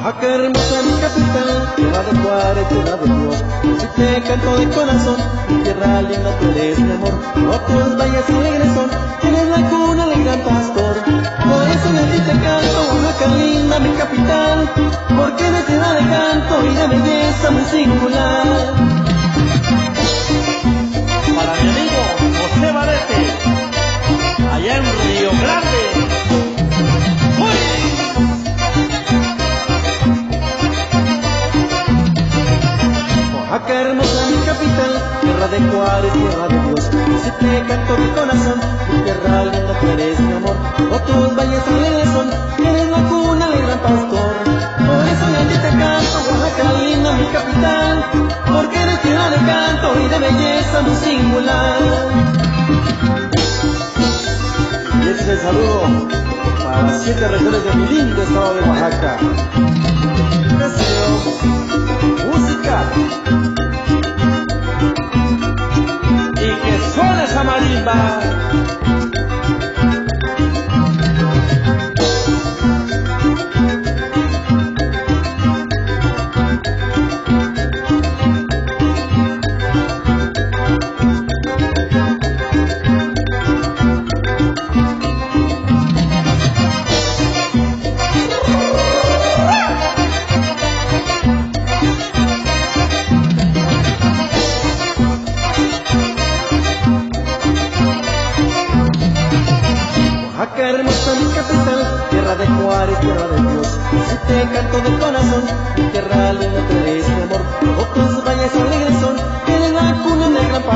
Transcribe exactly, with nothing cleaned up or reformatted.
Oaxaca hermosa, mi capital, tierra de Juárez, tierra de Dios. Si te canto de corazón, mi tierra linda, tú eres mi amor. Otros valles alegres son, tienes la cuna del gran pastor. Por eso yo a ti te canto, Oaxaca linda, mi capital, porque eres ciudad de canto y de belleza muy singular. Para mi amigo José Valete, allá en Río Grande. Oaxaca hermosa, mi capital, tierra de Juárez, tierra de Dios. Si te canto mi corazón, mi tierra linda, tú eres mi amor. Otros valles alegres son, eres la cuna del gran pastor. Por eso yo a ti te canto, Oaxaca linda, mi capital, porque eres ciudad de canto y de belleza muy singular. Y este es el saludo para las siete regiones de mi lindo estado de Oaxaca. Deseo música y que suene esa marimba. Oaxaca hermosa, mi capital, tierra de Juárez, tierra de Dios. Si te canto de corazón, mi tierra linda, tú eres mi amor. Otros valles alegres son, eres la cuna del gran